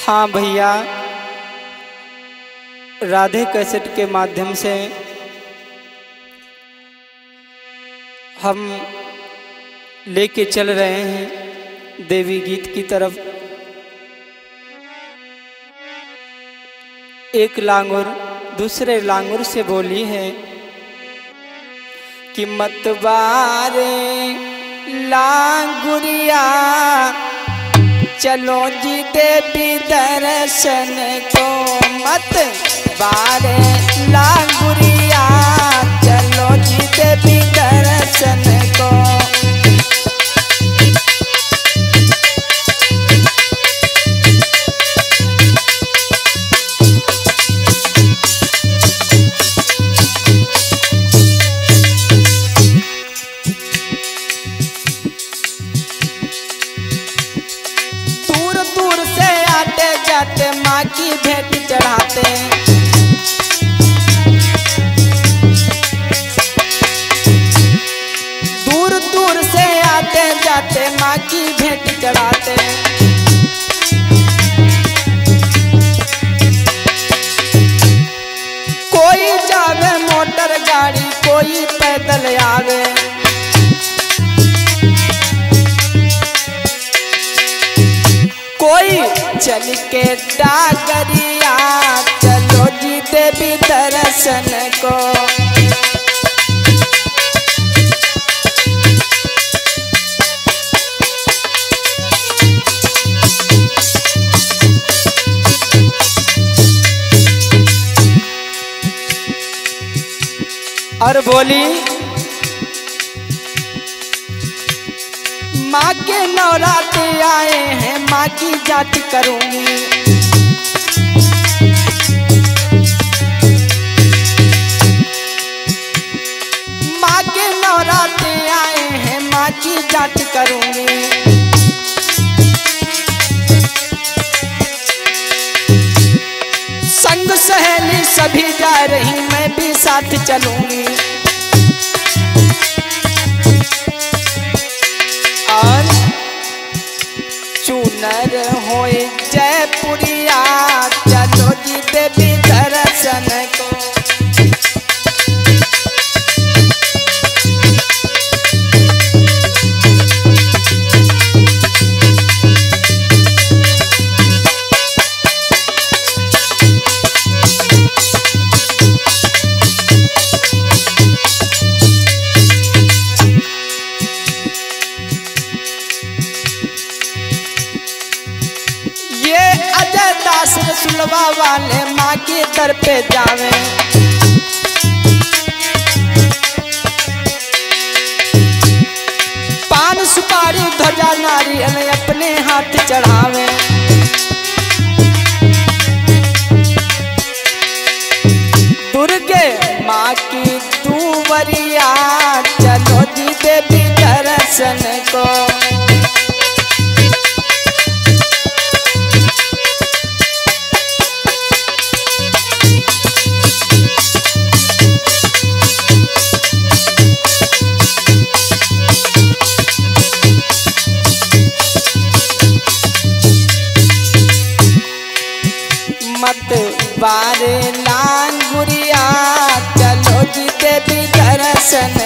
हाँ भैया, राधे कैसेट के माध्यम से हम लेके चल रहे हैं देवी गीत की तरफ। एक लांगुर दूसरे लांगुर से बोली है कि मतवारे लांगुरिया चलो जी देवी दर्शन को, मत बारे लांगुरिया चलो जी देवी दर्शन को। माँ की भेंट चढ़ाते, दूर दूर से आते जाते माँ की भेंट चढ़ाते। कोई जावे मोटर गाड़ी कोई पैदल आवे, कोई चल के डागरिया चलो जी देवी दर्शन को। और बोली माँ के नवरात्रे आए हैं, माँ की जांच करूंगी। माँ के नवरात्रे आए हैं, माँ की जांच करूंगी। संग सहेली सभी जा रही, मैं भी साथ चलूंगी। चूनर होए जयपुरिया चलो जी देवी दर्शन को। सुलवा वाले माँ के दर पे जावे, पान सुपारी ध्वजा नारियल अपने हाथ चढ़ावे। दुर्गे माँ की दूवरिया चलो जी देवी दर्शन को। मत बारे लांगुरिया चलो जी देवी दर्शन